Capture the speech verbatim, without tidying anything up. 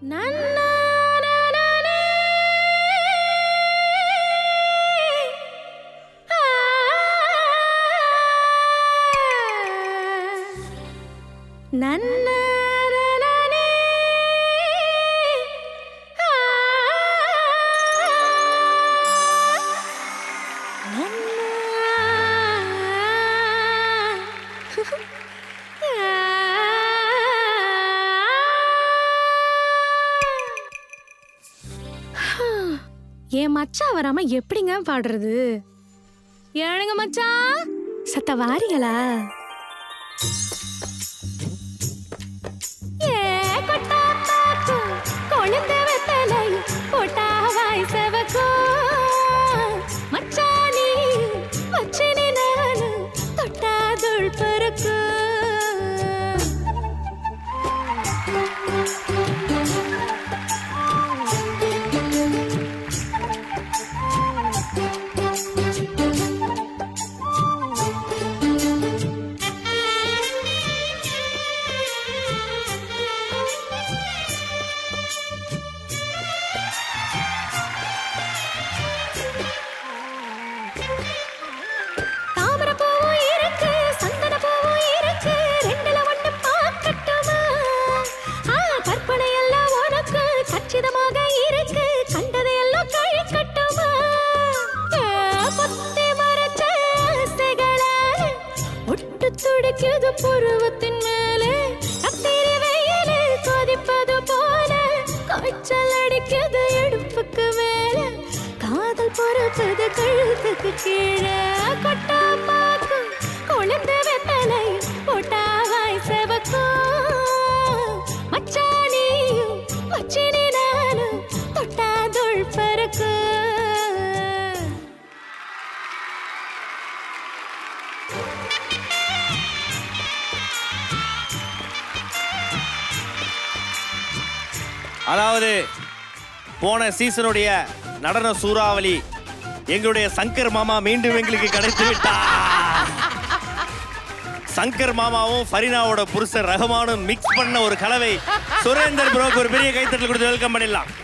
என் மச்சான் வராம எப்படிங்க பாடுறது? ஏனுங்க மச்சான், சத்த வாரிகளா? ஏ கொட்டா பாக்கு கொழுந்து வெத்தலை போட்டா வாய் செவக்கோ மச்சானி மச்சினி நானு தொட்டா துள் பறக்கு. புருவத்தின் மேலே கத்திரி வெயிலே கொதிப்பது போல காய்ச்சல் அடிக்குது இடுப்புக்கு மேலே காதல் பொறுப்பது கழுத்துக்கு கீழே. கொட்டா பாக்கு கொழுந்து வெத்தலை போட்டா வாய் செவக்கோ மச்சானியும் மச்சினி நானும் தொட்டா துள் பறக்கு. அதாவது போன சீசனுடைய நடன சூறாவளி எங்களுடைய சங்கர் மாமா மீண்டும் எங்களுக்கு கிடைத்து விட்டார். சங்கர் மாமாவும் ஃபரினாவோட புருஷர் ரஹமானும் மிக்ஸ் பண்ண ஒரு கலவை. சுரேந்தர் ப்ரோக்கு ஒரு பெரிய கைத்தட்டல் கொடுத்து வெல்கம் பண்ணிடலாம்.